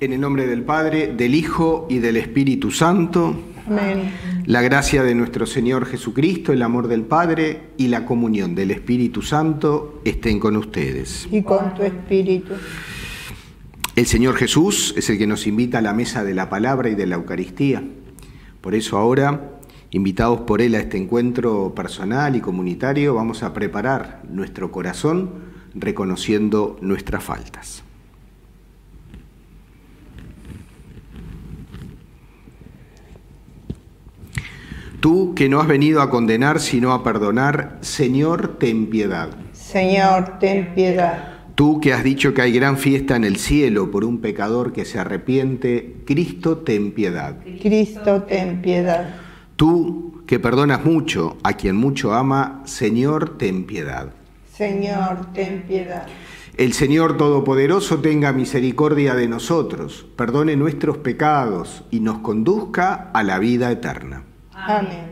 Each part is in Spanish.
En el nombre del Padre, del Hijo y del Espíritu Santo. Amén. La gracia de nuestro Señor Jesucristo, el amor del Padre y la comunión del Espíritu Santo estén con ustedes. Y con tu espíritu. El Señor Jesús es el que nos invita a la mesa de la palabra y de la Eucaristía. Por eso ahora, invitados por Él a este encuentro personal y comunitario, vamos a preparar nuestro corazón reconociendo nuestras faltas. Tú que no has venido a condenar sino a perdonar, Señor, ten piedad. Señor, ten piedad. Tú que has dicho que hay gran fiesta en el cielo por un pecador que se arrepiente, Cristo, ten piedad. Cristo, ten piedad. Tú que perdonas mucho a quien mucho ama, Señor, ten piedad. Señor, ten piedad. El Señor Todopoderoso tenga misericordia de nosotros, perdone nuestros pecados y nos conduzca a la vida eterna. Amén.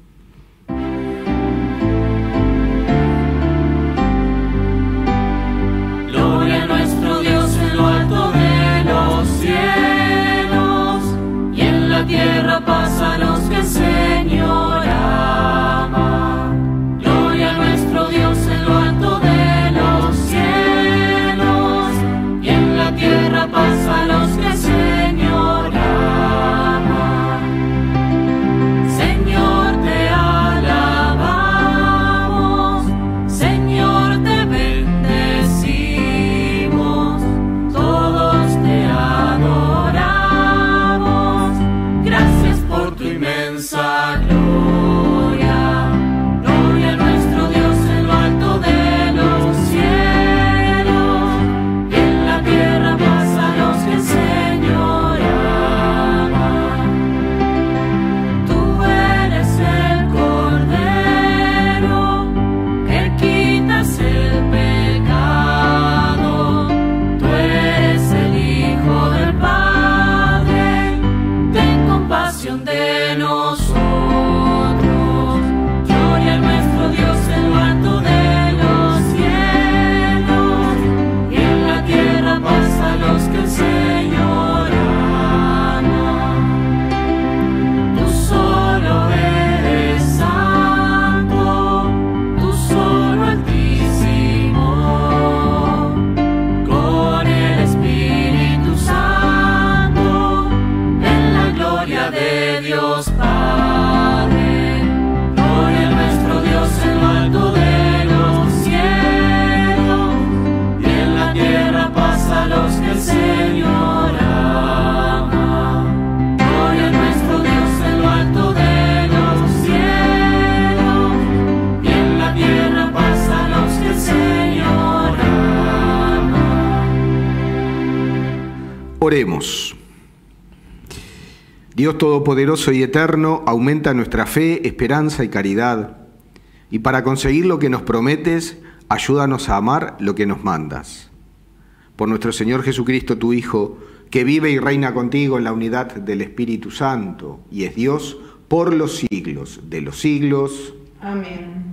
Gloria a nuestro Dios en lo alto de los cielos, y en la tierra paz a los que el Señor ama. Gloria a nuestro Dios en lo alto de los cielos, y en la tierra paz a los que el Señor ama. Señor, te alabamos, Señor, te bendecimos, todos te adoramos, gracias por tu inmensa gloria. Gloria a nuestro Dios en lo alto de los cielos, y en la tierra paz a los que el Señor ama. Tú eres el Cordero que quitas el pecado, tú eres el Hijo del Padre, ten compasión de nosotros. Gloria a nuestro Dios en lo alto de los cielos, y en la tierra paz a los que el Señor ama. Tú solo eres santo, tú solo altísimo, con el Espíritu Santo, en la gloria de Dios Padre. Gloria a nuestro Dios en lo alto de los cielos, y en la tierra paz a los que el Señor ama. Gloria a nuestro Dios en lo alto de los cielos, y en la tierra paz a los que el Señor ama. Oremos. Dios Todopoderoso y Eterno, aumenta nuestra fe, esperanza y caridad, y para conseguir lo que nos prometes, ayúdanos a amar lo que nos mandas. Por nuestro Señor Jesucristo, tu Hijo, que vive y reina contigo en la unidad del Espíritu Santo, y es Dios por los siglos de los siglos. Amén.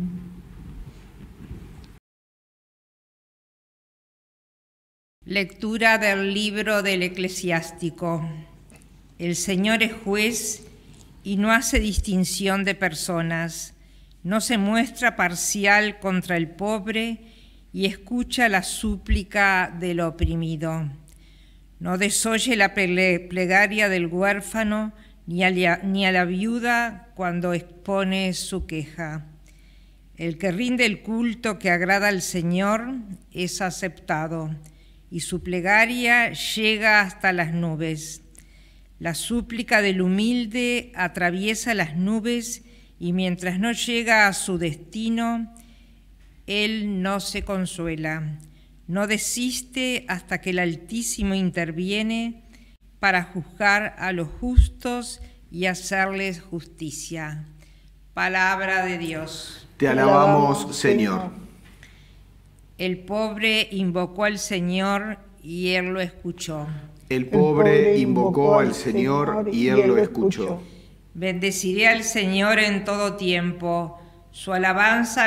Lectura del libro del Eclesiástico. El Señor es juez y no hace distinción de personas, no se muestra parcial contra el pobre y escucha la súplica del oprimido. No desoye la plegaria del huérfano ni a la viuda cuando expone su queja. El que rinde el culto que agrada al Señor es aceptado, y su plegaria llega hasta las nubes. La súplica del humilde atraviesa las nubes, y mientras no llega a su destino, él no se consuela, no desiste hasta que el Altísimo interviene para juzgar a los justos y hacerles justicia. Palabra de Dios. Te alabamos, Señor. El pobre invocó al Señor y Él lo escuchó. El pobre invocó al Señor y Él lo escuchó. Bendeciré al Señor en todo tiempo. Su alabanza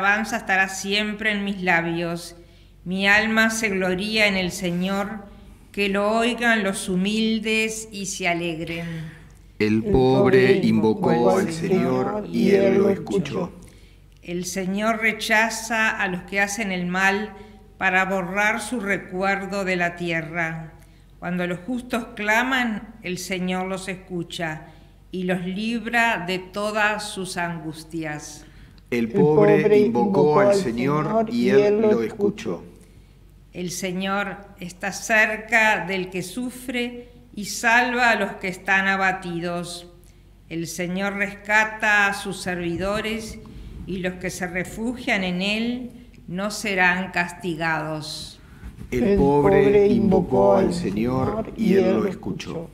estará siempre en mis labios. Mi alma se gloría en el Señor. que lo oigan los humildes y se alegren. El pobre invocó al Señor y Él lo escuchó. El Señor rechaza a los que hacen el mal para borrar su recuerdo de la tierra. Cuando los justos claman, el Señor los escucha y los libra de todas sus angustias. El pobre invocó al Señor y Él lo escuchó. El Señor está cerca del que sufre y salva a los que están abatidos. El Señor rescata a sus servidores y los que se refugian en Él no serán castigados. El pobre invocó al Señor y Él lo escuchó.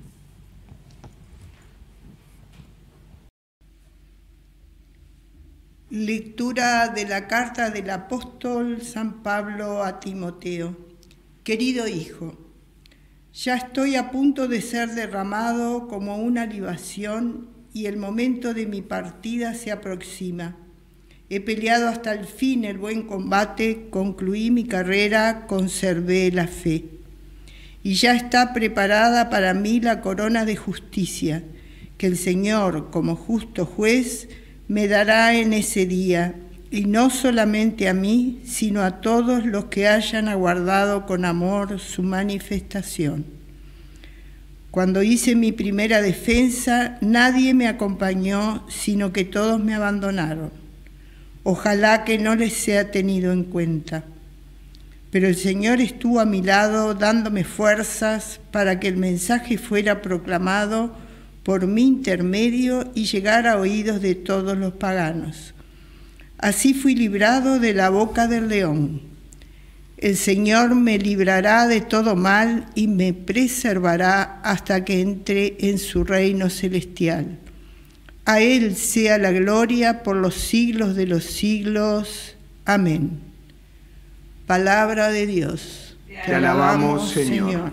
Lectura de la carta del apóstol San Pablo a Timoteo. Querido hijo, ya estoy a punto de ser derramado como una libación y el momento de mi partida se aproxima. He peleado hasta el fin el buen combate, concluí mi carrera, conservé la fe. Y ya está preparada para mí la corona de justicia, que el Señor, como justo juez, me dará en ese día, y no solamente a mí, sino a todos los que hayan aguardado con amor su manifestación. Cuando hice mi primera defensa, nadie me acompañó, sino que todos me abandonaron. Ojalá que no les sea tenido en cuenta. Pero el Señor estuvo a mi lado, dándome fuerzas para que el mensaje fuera proclamado por mi intermedio y llegara a oídos de todos los paganos. Así fui librado de la boca del león. El Señor me librará de todo mal y me preservará hasta que entre en su reino celestial. A Él sea la gloria por los siglos de los siglos. Amén. Palabra de Dios. Te alabamos, Señor.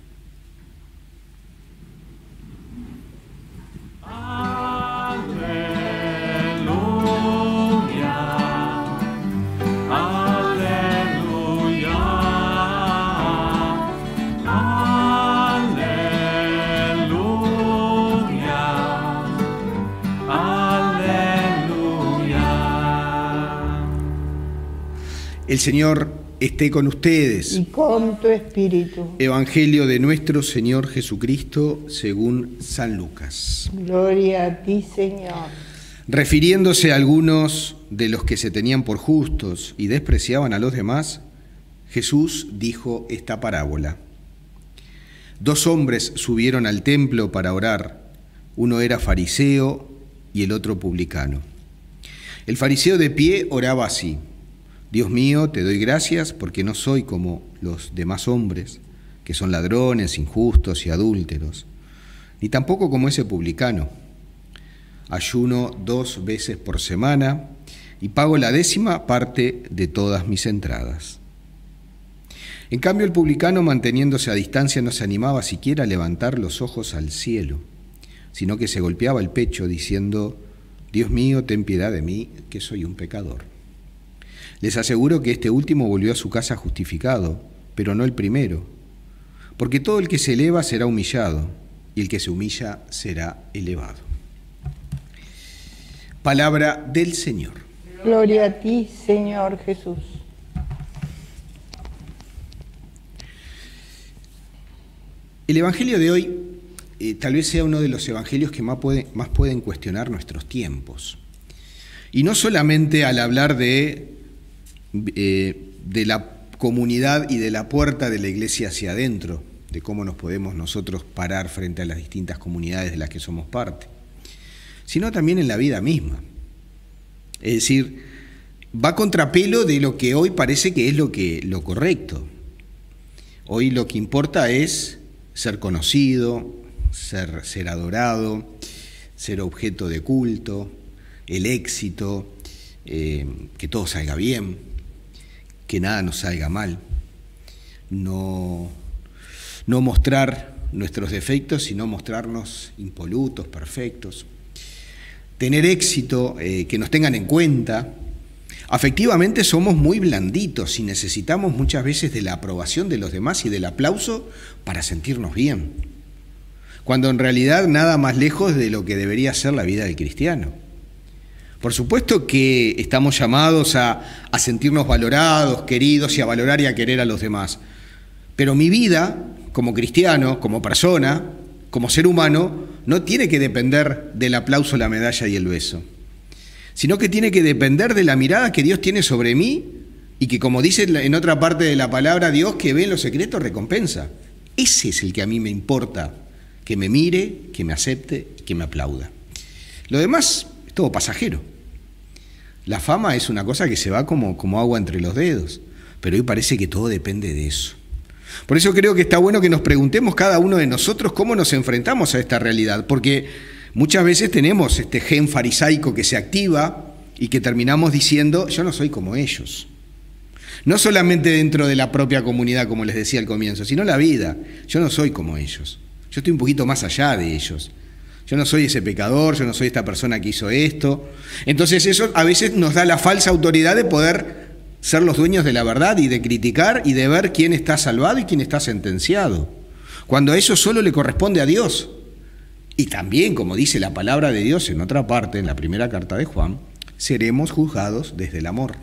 El Señor esté con ustedes. Y con tu espíritu. Evangelio de nuestro Señor Jesucristo según San Lucas. Gloria a ti, Señor. Refiriéndose a algunos de los que se tenían por justos y despreciaban a los demás, Jesús dijo esta parábola. 2 hombres subieron al templo para orar. Uno era fariseo y el otro publicano. El fariseo de pie oraba así: Dios mío, te doy gracias porque no soy como los demás hombres, que son ladrones, injustos y adúlteros, ni tampoco como ese publicano. Ayuno 2 veces por semana y pago la 10ª parte de todas mis entradas. En cambio, el publicano, manteniéndose a distancia, no se animaba siquiera a levantar los ojos al cielo, sino que se golpeaba el pecho diciendo: Dios mío, ten piedad de mí, que soy un pecador. Les aseguro que este último volvió a su casa justificado, pero no el primero, porque todo el que se eleva será humillado, y el que se humilla será elevado. Palabra del Señor. Gloria a ti, Señor Jesús. El Evangelio de hoy tal vez sea uno de los evangelios que más pueden cuestionar nuestros tiempos. Y no solamente al hablar de la comunidad y de la puerta de la iglesia hacia adentro, de cómo nos podemos nosotros parar frente a las distintas comunidades de las que somos parte, sino también en la vida misma. Es decir, va a contrapelo de lo que hoy parece que es lo correcto. Hoy lo que importa es ser conocido, ser adorado, ser objeto de culto, el éxito, que todo salga bien, que nada nos salga mal, no mostrar nuestros defectos, sino mostrarnos impolutos, perfectos, tener éxito, que nos tengan en cuenta, Afectivamente somos muy blanditos y necesitamos muchas veces de la aprobación de los demás y del aplauso para sentirnos bien, cuando en realidad nada más lejos de lo que debería ser la vida del cristiano. Por supuesto que estamos llamados a sentirnos valorados, queridos y a valorar y a querer a los demás, pero mi vida como cristiano, como persona, como ser humano, no tiene que depender del aplauso, la medalla y el beso, sino que tiene que depender de la mirada que Dios tiene sobre mí y que, como dice en otra parte de la palabra, Dios que ve en lo secreto recompensa. Ese es el que a mí me importa, que me mire, que me acepte, que me aplauda. Lo demás es todo pasajero. La fama es una cosa que se va como agua entre los dedos, pero hoy parece que todo depende de eso. Por eso creo que está bueno que nos preguntemos cada uno de nosotros cómo nos enfrentamos a esta realidad, porque muchas veces tenemos este gen farisaico que se activa y que terminamos diciendo, yo no soy como ellos. No solamente dentro de la propia comunidad, como les decía al comienzo, sino la vida. Yo no soy como ellos. Yo estoy un poquito más allá de ellos. Yo no soy ese pecador, yo no soy esta persona que hizo esto. Entonces eso a veces nos da la falsa autoridad de poder ser los dueños de la verdad y de criticar y de ver quién está salvado y quién está sentenciado, cuando eso solo le corresponde a Dios. Y también, como dice la palabra de Dios en otra parte, en la primera carta de Juan, seremos juzgados desde el amor.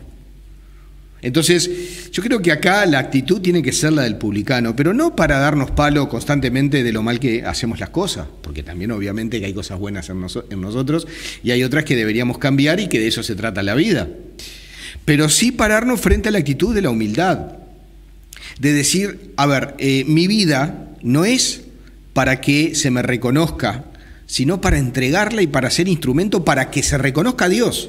Entonces, yo creo que acá la actitud tiene que ser la del publicano, pero no para darnos palo constantemente de lo mal que hacemos las cosas, porque también obviamente que hay cosas buenas en nosotros y hay otras que deberíamos cambiar y que de eso se trata la vida. Pero sí pararnos frente a la actitud de la humildad, de decir, a ver, mi vida no es para que se me reconozca, sino para entregarla y para ser instrumento para que se reconozca a Dios.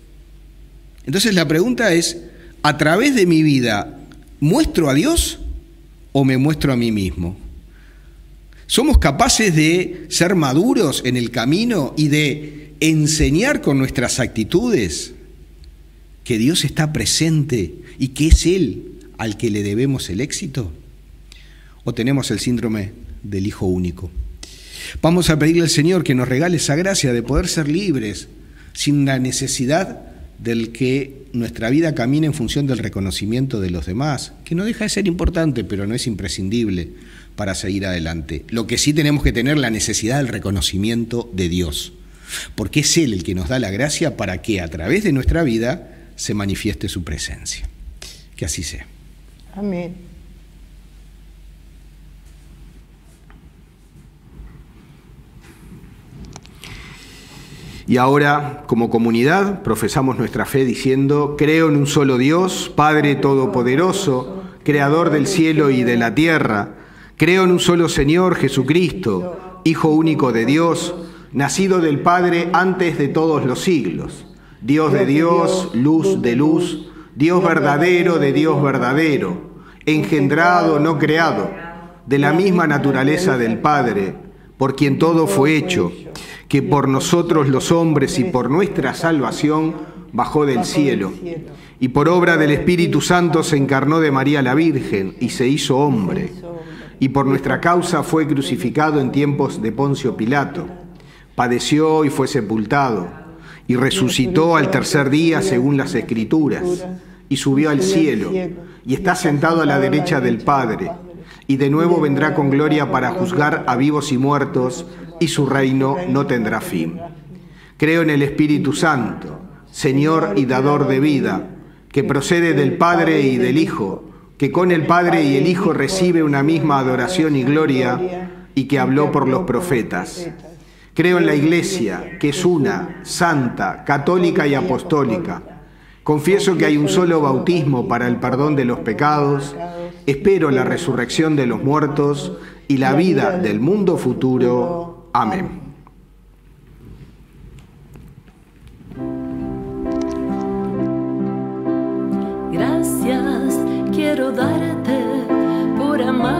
Entonces la pregunta es, ¿a través de mi vida muestro a Dios o me muestro a mí mismo? ¿Somos capaces de ser maduros en el camino y de enseñar con nuestras actitudes que Dios está presente y que es Él al que le debemos el éxito? ¿O tenemos el síndrome del hijo único? Vamos a pedirle al Señor que nos regale esa gracia de poder ser libres sin la necesidad del que nuestra vida camine en función del reconocimiento de los demás, que no deja de ser importante, pero no es imprescindible para seguir adelante. Lo que sí tenemos que tener la necesidad del reconocimiento de Dios, porque es Él el que nos da la gracia para que a través de nuestra vida se manifieste su presencia. Que así sea. Amén. Y ahora, como comunidad, profesamos nuestra fe diciendo, creo en un solo Dios, Padre Todopoderoso, Creador del cielo y de la tierra. Creo en un solo Señor, Jesucristo, Hijo único de Dios, nacido del Padre antes de todos los siglos. Dios de Dios, luz de luz, Dios verdadero de Dios verdadero, engendrado, no creado, de la misma naturaleza del Padre, por quien todo fue hecho, que por nosotros los hombres y por nuestra salvación bajó del cielo, y por obra del Espíritu Santo se encarnó de María la Virgen y se hizo hombre, y por nuestra causa fue crucificado en tiempos de Poncio Pilato, padeció y fue sepultado, y resucitó al tercer día según las Escrituras, y subió al cielo, y está sentado a la derecha del Padre, y de nuevo vendrá con gloria para juzgar a vivos y muertos, y su reino no tendrá fin. Creo en el Espíritu Santo, Señor y dador de vida, que procede del Padre y del Hijo, que con el Padre y el Hijo recibe una misma adoración y gloria, y que habló por los profetas. Creo en la Iglesia, que es una, santa, católica y apostólica. Confieso que hay un solo bautismo para el perdón de los pecados. Espero la resurrección de los muertos y la vida del mundo futuro. Amén. Gracias quiero darte por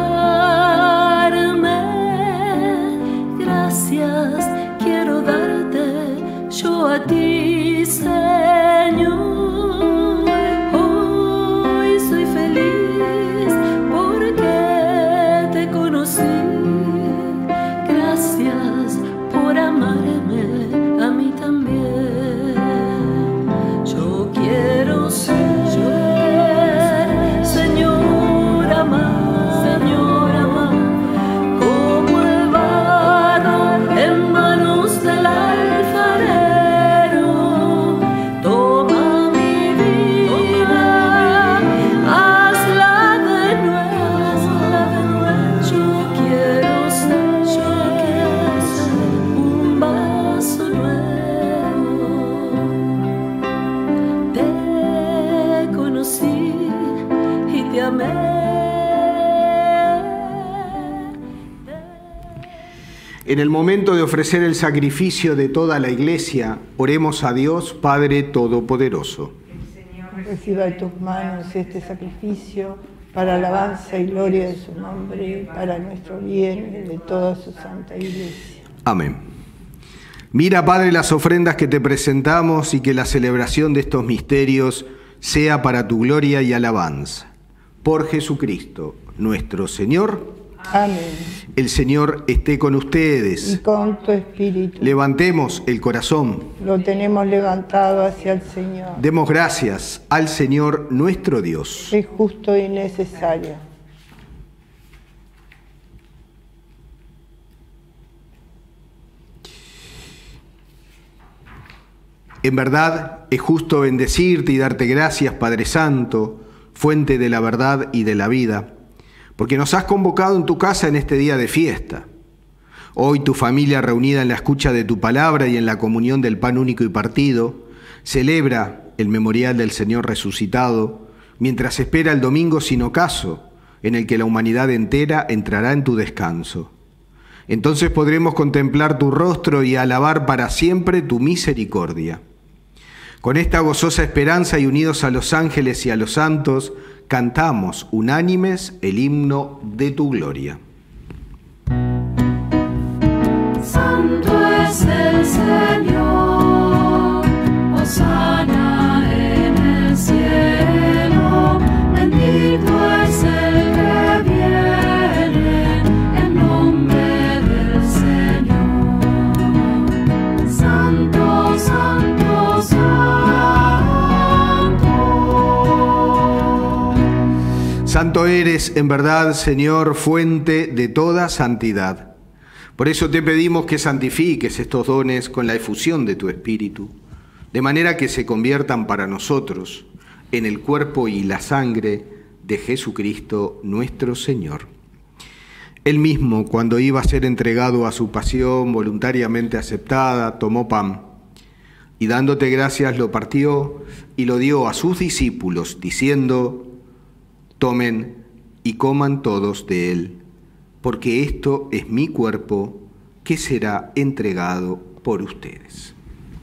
amarme. Gracias quiero darte yo a ti, Señor. Hoy soy feliz porque te conocí. Gracias por amarme a mí también. Yo quiero En el momento de ofrecer el sacrificio de toda la Iglesia, oremos a Dios, Padre Todopoderoso. Reciba de tus manos este sacrificio para alabanza y gloria de su nombre, para nuestro bien y de toda su santa Iglesia. Amén. Mira, Padre, las ofrendas que te presentamos y que la celebración de estos misterios sea para tu gloria y alabanza. Por Jesucristo, nuestro Señor. Amén. El Señor esté con ustedes. Y con tu espíritu. Levantemos el corazón. Lo tenemos levantado hacia el Señor. Demos gracias al Señor nuestro Dios. Es justo y necesario. En verdad es justo bendecirte y darte gracias, Padre Santo, fuente de la verdad y de la vida, porque nos has convocado en tu casa en este día de fiesta. Hoy tu familia, reunida en la escucha de tu palabra y en la comunión del pan único y partido, celebra el memorial del Señor resucitado, mientras espera el domingo sin ocaso, en el que la humanidad entera entrará en tu descanso. Entonces podremos contemplar tu rostro y alabar para siempre tu misericordia. Con esta gozosa esperanza y unidos a los ángeles y a los santos, cantamos unánimes el himno de tu gloria. Santo es el Señor, hosana en el cielo, bendito es el que viene en nombre del Señor. Santo, santo, santo. Santo eres, en verdad, Señor, fuente de toda santidad. Por eso te pedimos que santifiques estos dones con la efusión de tu Espíritu, de manera que se conviertan para nosotros en el cuerpo y la sangre de Jesucristo nuestro Señor. Él mismo, cuando iba a ser entregado a su pasión voluntariamente aceptada, tomó pan y dándote gracias lo partió y lo dio a sus discípulos, diciendo: tomen y coman todos de él, porque esto es mi cuerpo que será entregado por ustedes.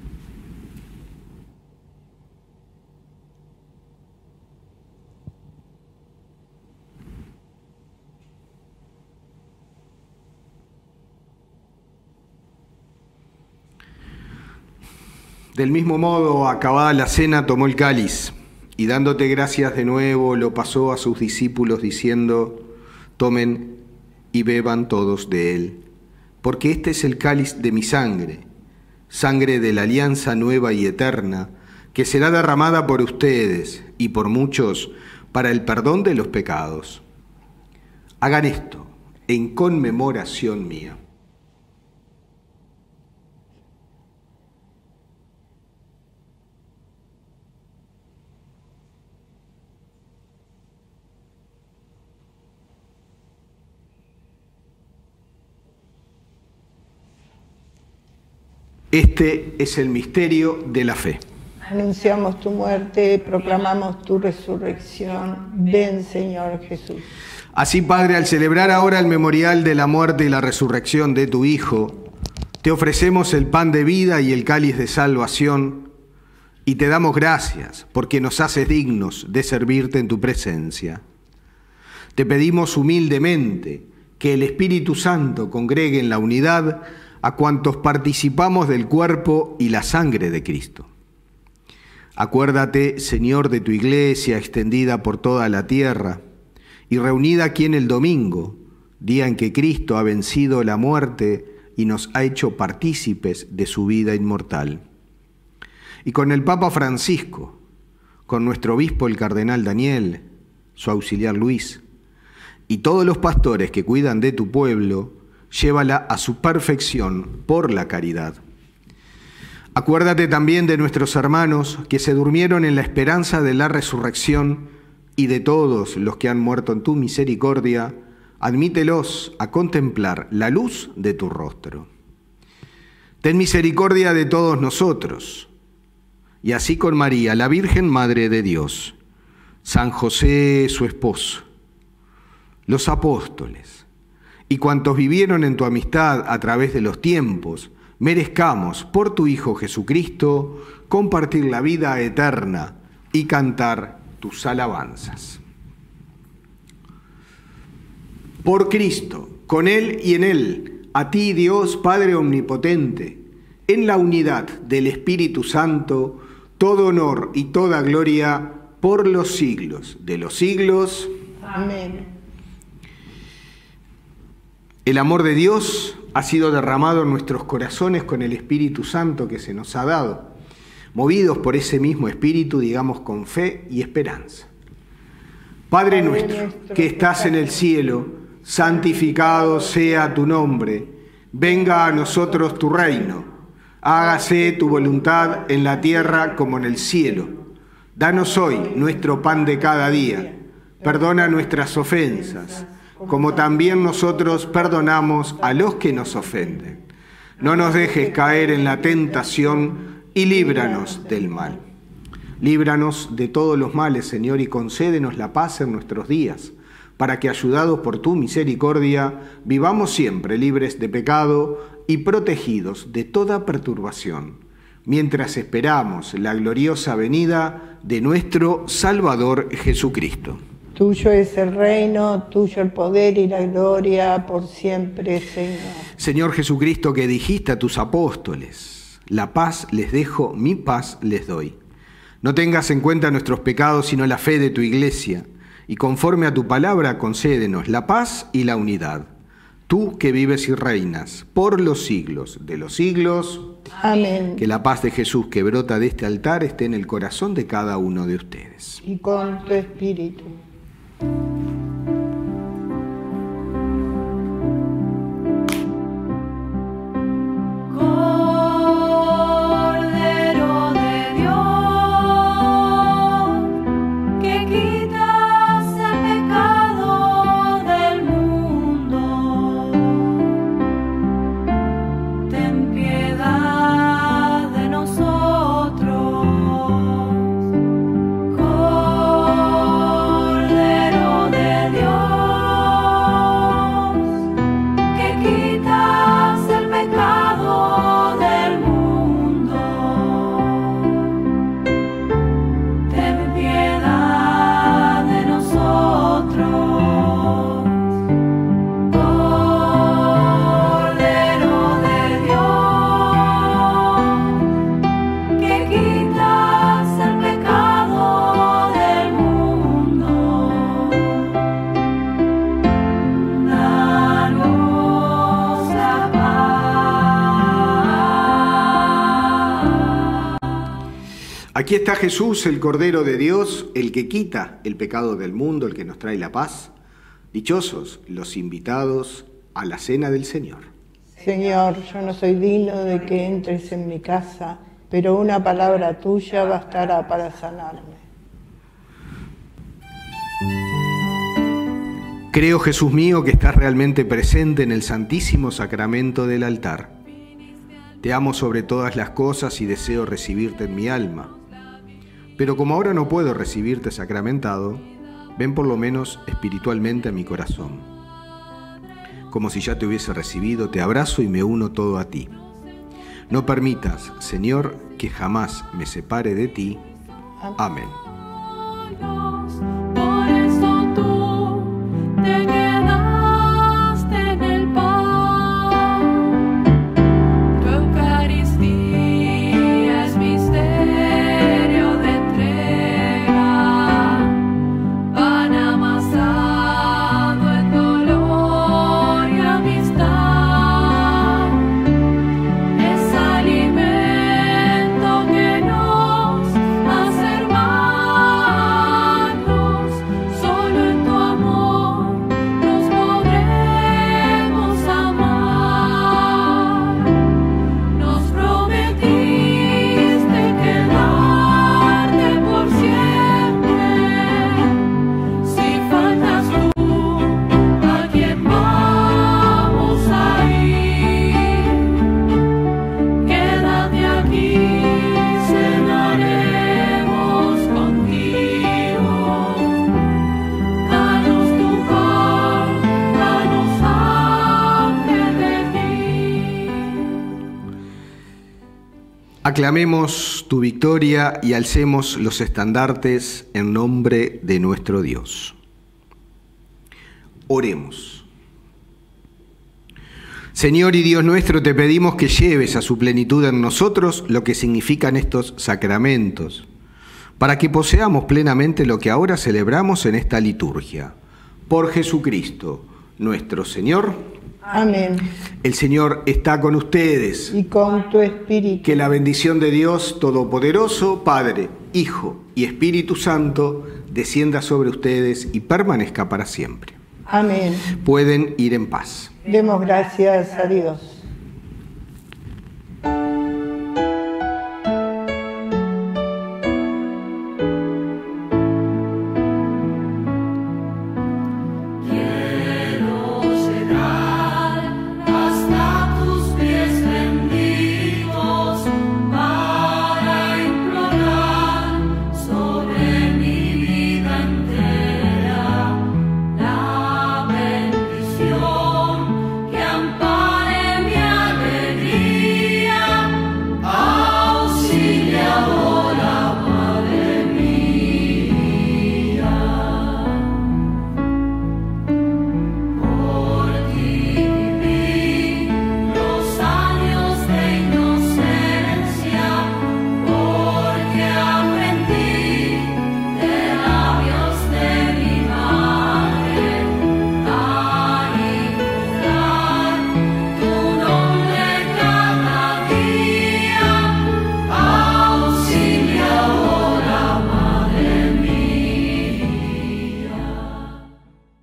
Del mismo modo, acabada la cena, tomó el cáliz y dándote gracias de nuevo, lo pasó a sus discípulos diciendo: tomen y beban todos de él, porque este es el cáliz de mi sangre, sangre de la alianza nueva y eterna, que será derramada por ustedes y por muchos para el perdón de los pecados. Hagan esto en conmemoración mía. Este es el misterio de la fe. Anunciamos tu muerte, proclamamos tu resurrección. Ven, Señor Jesús. Así, Padre, al celebrar ahora el memorial de la muerte y la resurrección de tu Hijo, te ofrecemos el pan de vida y el cáliz de salvación, y te damos gracias porque nos haces dignos de servirte en tu presencia. Te pedimos humildemente que el Espíritu Santo congregue en la unidad a cuantos participamos del cuerpo y la sangre de Cristo. Acuérdate, Señor, de tu iglesia extendida por toda la tierra y reunida aquí en el domingo, día en que Cristo ha vencido la muerte y nos ha hecho partícipes de su vida inmortal. Y con el Papa Francisco, con nuestro obispo el cardenal Daniel, su auxiliar Luis, y todos los pastores que cuidan de tu pueblo, llévala a su perfección por la caridad. Acuérdate también de nuestros hermanos que se durmieron en la esperanza de la resurrección y de todos los que han muerto en tu misericordia, admítelos a contemplar la luz de tu rostro. Ten misericordia de todos nosotros, y así con María, la Virgen Madre de Dios, San José, su esposo, los apóstoles, y cuantos vivieron en tu amistad a través de los tiempos, merezcamos, por tu Hijo Jesucristo, compartir la vida eterna y cantar tus alabanzas. Por Cristo, con Él y en Él, a ti, Dios Padre Omnipotente, en la unidad del Espíritu Santo, todo honor y toda gloria por los siglos de los siglos. Amén. El amor de Dios ha sido derramado en nuestros corazones con el Espíritu Santo que se nos ha dado. Movidos por ese mismo Espíritu, digamos con fe y esperanza. Padre nuestro, que estás en el cielo, santificado sea tu nombre. Venga a nosotros tu reino. Hágase tu voluntad en la tierra como en el cielo. Danos hoy nuestro pan de cada día. Perdona nuestras ofensas, como también nosotros perdonamos a los que nos ofenden. No nos dejes caer en la tentación y líbranos del mal. Líbranos de todos los males, Señor, y concédenos la paz en nuestros días, para que, ayudados por tu misericordia, vivamos siempre libres de pecado y protegidos de toda perturbación, mientras esperamos la gloriosa venida de nuestro Salvador Jesucristo. Tuyo es el reino, tuyo el poder y la gloria por siempre, Señor. Señor Jesucristo, que dijiste a tus apóstoles: la paz les dejo, mi paz les doy. No tengas en cuenta nuestros pecados, sino la fe de tu Iglesia, y conforme a tu palabra concédenos la paz y la unidad. Tú que vives y reinas por los siglos de los siglos. Amén. Que la paz de Jesús que brota de este altar esté en el corazón de cada uno de ustedes. Y con tu espíritu. Cordero de Dios, que quitas el pecado del mundo, ten piedad de nosotros. Cordero de Dios, que quitas el pecado del mundo, ten piedad de nosotros. Cordero de Dios, que quitas el pecado del mundo, danos la paz. Aquí está Jesús, el Cordero de Dios, el que quita el pecado del mundo, el que nos trae la paz. Dichosos los invitados a la cena del Señor. Señor, yo no soy digno de que entres en mi casa, pero una palabra tuya bastará para sanarme. Creo, Jesús mío, que estás realmente presente en el santísimo sacramento del altar. Te amo sobre todas las cosas y deseo recibirte en mi alma. Pero como ahora no puedo recibirte sacramentado, ven por lo menos espiritualmente a mi corazón. Como si ya te hubiese recibido, te abrazo y me uno todo a ti. No permitas, Señor, que jamás me separe de ti. Amén. Por eso tú te quedaste en el pan. Tu Eucaristía es misterio de entrega, pan amasado en dolor y amistad. Es alimento que nos hace hermanos. Aclamemos tu victoria y alcemos los estandartes en nombre de nuestro Dios. Oremos. Señor y Dios nuestro, te pedimos que lleves a su plenitud en nosotros lo que significan estos sacramentos, para que poseamos plenamente lo que ahora celebramos en esta liturgia. Por Jesucristo, nuestro Señor. Amén. El Señor está con ustedes. Y con tu espíritu. Que la bendición de Dios Todopoderoso, Padre, Hijo y Espíritu Santo, descienda sobre ustedes y permanezca para siempre. Amén. Pueden ir en paz. Demos gracias a Dios.